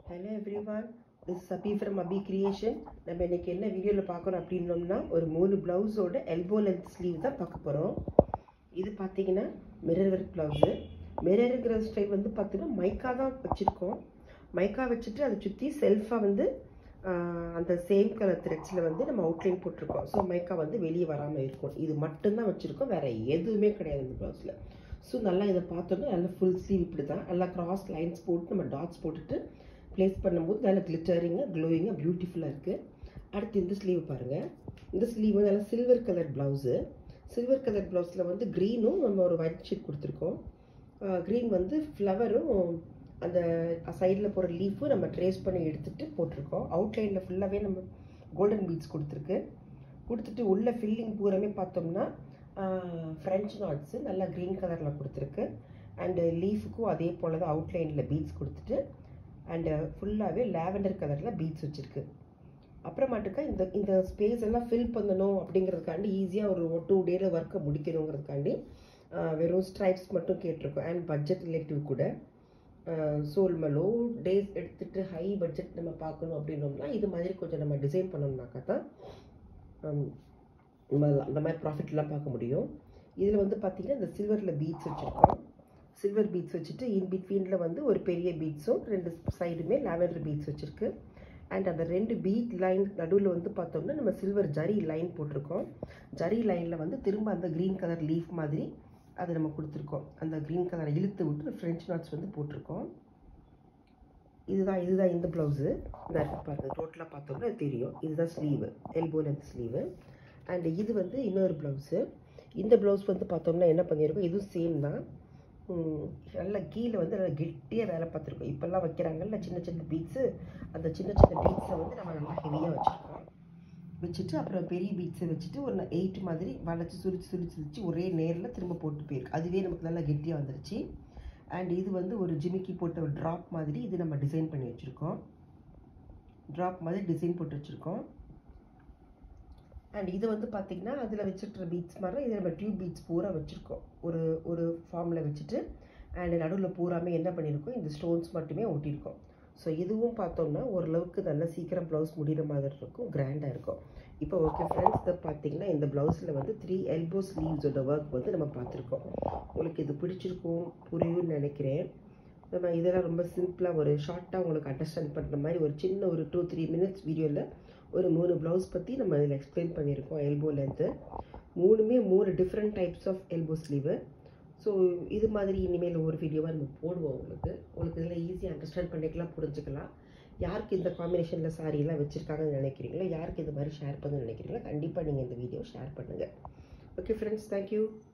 Hello everyone, this is Sabi from Abhi Creation. நம்ம இன்னைக்கு என்ன வீடியோல பார்க்கறோம் அப்படினோம்னா ஒரு மூணு ப்ளவுஸோட எல்போ லென்த் ஸ்லீவ் தான் பார்க்க போறோம். இது பாத்தீங்கன்னா மிரர் வர்க் ப்ளவுஸ். மிரர் இருக்கிற ஸ்டைல் வந்து பாத்தீங்கன்னா மைக்கா தான் வச்சிருக்கோம். மைக்கா வச்சிட்டு அதை சுத்தி செல்ஃபா வந்து அந்த சேம் கலர் த்ரெட்ஸ்ல வந்து நம்ம அவுட்லைன் போட்டுருக்கோம். ஸோ மைக்கா வந்து வெளியே வராமல் இருக்கும். இது மட்டும்தான் வச்சிருக்கோம், வேற எதுவுமே கிடையாது இந்த ப்ளவுஸ்ல. ஸோ நல்லா இதை பார்த்தோம்னா நல்லா ஃபுல் ஸ்லீவ் இப்படி தான் நல்லா கிராஸ் லைன்ஸ் போட்டு நம்ம டாட்ஸ் போட்டுட்டு ப்ளேஸ் பண்ணும்போது நல்லா கிளிட்டரிங்காக க்ளோயிங்காக பியூட்டிஃபுல்லாக இருக்குது. அடுத்து இந்த ஸ்லீவ் பாருங்கள். இந்த ஸ்லீவ் வந்து நல்லா silver colour blouse. Silver colour ப்ளவுஸில் வந்து க்ரீனும் நம்ம ஒரு ஒயிட் ஷீட் கொடுத்துருக்கோம். க்ரீன் வந்து ஃப்ளவரும் அந்த சைடில் போகிற லீஃபும் நம்ம ட்ரேஸ் பண்ணி எடுத்துகிட்டு போட்டிருக்கோம். அவுட்லைனில் ஃபுல்லாகவே நம்ம கோல்டன் பீட்ஸ் கொடுத்துட்டு உள்ள ஃபில்லிங் பூராமே பார்த்தோம்னா ஃப்ரெஞ்ச் நாட்ஸு நல்லா க்ரீன் கலரில் கொடுத்துருக்கு. அண்டு லீஃபுக்கும் அதே போல் தான் அவுட்லைனில் பீட்ஸ் கொடுத்துட்டு அண்டு ஃபுல்லாகவே லேவெண்டர் கலரில் பீட்ஸ் வச்சுருக்கு. அப்புறமாட்டுக்கா இந்த ஸ்பேஸ் எல்லாம் ஃபில் பண்ணணும் அப்படிங்கிறதுக்காண்டி ஈஸியாக ஒரு 2 டேயில் ஒர்க்கை முடிக்கணுங்கிறதுக்காண்டி வெறும் ஸ்ட்ரைப்ஸ் மட்டும் கேட்டிருக்கோம். அண்ட் பட்ஜெட் ரிலேட்டிவ் கூட. ஸோ நம்ம லோ டேஸ் எடுத்துகிட்டு ஹை பட்ஜெட் நம்ம பார்க்கணும் அப்படின்னோம்னா இது மாதிரி கொஞ்சம் நம்ம டிசைன் பண்ணோம்னாக்கா தான் அந்த மாதிரி ப்ராஃபிட்லாம் பார்க்க முடியும். இதில் வந்து பார்த்திங்கன்னா இந்த சில்வரில் பீட்ஸ் வச்சுருக்கோம். சில்வர் பீட்ஸ் வச்சுட்டு இன் பிட்வீனில் வந்து ஒரு பெரிய பீட்ஸும் 2 சைடுமே லாவெண்டர் பீட்ஸ் வச்சுருக்கு. அண்ட் அந்த 2 பீட் லைன் நடுவில் வந்து பார்த்தோம்னா நம்ம சில்வர் ஜரி லைன் போட்டிருக்கோம். ஜரி லைனில் வந்து திரும்ப அந்த க்ரீன் கலர் லீஃப் மாதிரி அதை நம்ம கொடுத்துருக்கோம். அந்த க்ரீன் கலரை இழுத்து விட்டு ஃப்ரெஞ்ச் நாட்ஸ் வந்து போட்டிருக்கோம். இதுதான் இந்த ப்ளவுஸு. இந்த பாருங்கள் டோட்டலாக பார்த்தோம்னா தெரியும். இதுதான் sleeve, elbow length sleeve. And இது வந்து இன்னொரு ப்ளவுஸு. இந்த ப்ளவுஸ் வந்து பார்த்தோம்னா என்ன பண்ணியிருக்கோம், இதுவும் சேம் தான். நல்லா கீழே வந்து நல்லா கெட்டியாக வேலை பார்த்துருக்கோம். இப்போல்லாம் வைக்கிறாங்கல்ல சின்ன சின்ன பீட்ஸு, அந்த சின்ன பீட்ஸை வந்து நம்ம நல்லா ஹெவியாக வச்சுட்டு அப்புறம் பெரிய பீட்ஸை வச்சுட்டு ஒரு 8 மாதிரி வளைச்சி சுரிச்சு ஒரே நேரில் திரும்ப போட்டு போயிருக்கு. அதுவே நமக்கு நல்லா கெட்டியாக வந்துருச்சு. அண்ட் இது வந்து ஒரு ஜிமிக்கி போட்ட ஒரு ட்ராப் மாதிரி இது நம்ம டிசைன் பண்ணி வச்சுருக்கோம். ட்ராப் மாதிரி டிசைன் போட்டு வச்சுருக்கோம். அண்ட் இது வந்து பார்த்திங்கன்னா அதில் வச்சுருக்கிற பீட்ஸ் மாதிரி இதில் நம்ம டியூப் பீட்ஸ் பூரா வச்சுருக்கோம். ஒரு ஃபார்மில் வச்சுட்டு அண்ட் நடுவில் பூராமே என்ன பண்ணியிருக்கோம், இந்த ஸ்டோன்ஸ் மட்டுமே ஒட்டியிருக்கோம். ஸோ இதுவும் பார்த்தோம்னா ஓரளவுக்கு நல்லா சீக்கிரம் ப்ளவுஸ் முடிகிற மாதிரி இருக்கும், கிராண்டாக இருக்கும். இப்போ ஓகே ஃப்ரெண்ட்ஸ், இதை பார்த்தீங்கன்னா இந்த ப்ளவுஸில் வந்து 3 எல்போ ஸ்லீவ்ஸோட ஒர்க் வந்து நம்ம பார்த்துருக்கோம். உங்களுக்கு இது பிடிச்சிருக்கும், புரியும்னு நினைக்கிறேன். நம்ம இதெல்லாம் ரொம்ப சிம்பிளாக ஒரு ஷார்ட்டாக உங்களுக்கு அண்டர்ஸ்டாண்ட் பண்ணுற மாதிரி ஒரு சின்ன ஒரு 2-3 மினிட்ஸ் வீடியோவில் ஒரு 3 ப்ளவுஸ் பற்றி நம்ம இதில் எக்ஸ்பிளைன் பண்ணியிருக்கோம். Elbow length 3 different types of elbow sleeve. So இது மாதிரி இனிமேல் ஒரு வீடியோவாக நம்ம போடுவோம். உங்களுக்கு இதில் ஈஸியாக அண்டர்ஸ்டாண்ட் பண்ணிக்கலாம், புரிஞ்சுக்கலாம். யாருக்கு இந்த காம்பினேஷனில் சாரீலாம் வச்சுருக்காங்கன்னு நினைக்கிறீங்களோ, யாருக்கு இந்த மாதிரி ஷேர் பண்ணணும்னு நினைக்கிறீங்களோ கண்டிப்பாக நீங்கள் இந்த வீடியோ ஷேர் பண்ணுங்கள். Okay friends, thank you.